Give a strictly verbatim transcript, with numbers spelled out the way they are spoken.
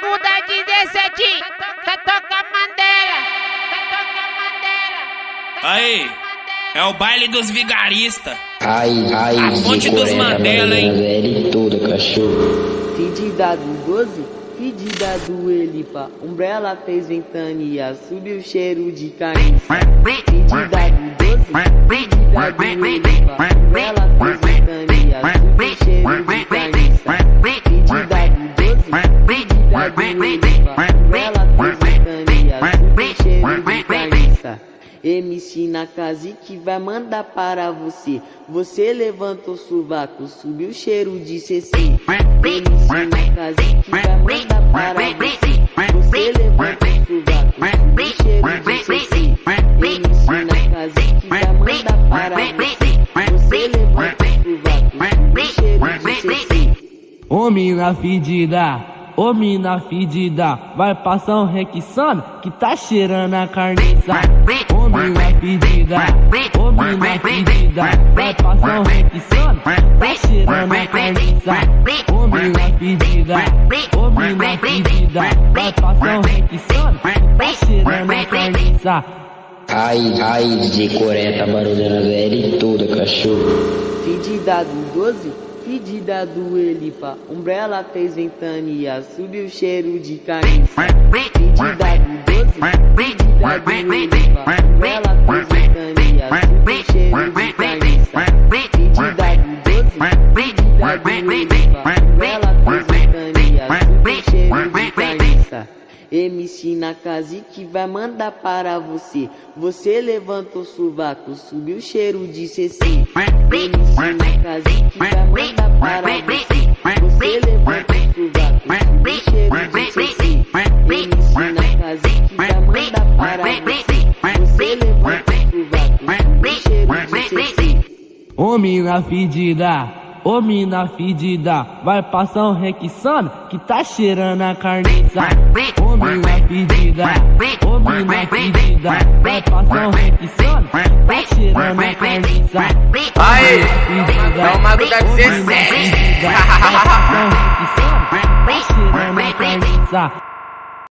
Mago da dezessete, tá toca Mandela, tá toca Mandela. Aí, é o baile dos vigaristas. Ai, ai, a fonte dos Mandela, hein? Velho todo cachorro. Fedida do doze, fedida do Helipa. Umbrella fez ventania, subiu o cheiro de carniça. Fedida do doze, fedida do Helipa. Umbrella fez ventania, subiu o cheiro de carniça. Fedida do doze, fedida do Helipa. Umbrella fez ventania, subiu o cheiro de carniça. M C Nakasick vai mandar para você. Você levantou o Suvaco Subiu Cheiro de C C. M C Nakasick vai mandar para você. Você levantou o Suvaco Subiu Cheiro de C C. M C Nakasick vai mandar para você. Você levantou o Suvaco Subiu Cheiro de C C. Ô mina fedida, ô mina fedida, vai passar um requisando que tá cheirando a carniça. Ô mina fedida, ô mina fedida, vai passar um requisando que tá cheirando a carniça. Ô mina fedida, ô mina fedida, vai passar um requisando que tá cheirando a carniça. Ai, ai, de Coreia tá barulhando velho todo cachorro. Fedida do doze, fedida do Helipa. Umbrella fez ventania, subiu o cheiro de carniça. Fedida do doze, fedida do Helipa. Umbrella fez ventania, subiu o cheiro de carniça. Fedida do doze, fedida do Helipa. Umbrella fez ventania, subiu o cheiro de carniça. M C Nakasick vai mandar para você. Você levantou o Suvaco Subiu o cheiro de C C. M C Nakasick vai mandar para você. Você levantou o Suvaco Subiu o cheiro de C C. M C Nakasick vai mandar para você. Você levantou o Suvaco Subiu o cheiro de C C. Ô mina fedida, ô mina fedida, vai passar um requisando que tá cheirando a carniça. Ô mina fedida, ô mina fedida, vai passar um requisando que tá cheirando a carniça. Aí, é o Mago da dezessete. Vai passar um requisando que tá cheirando a carniça.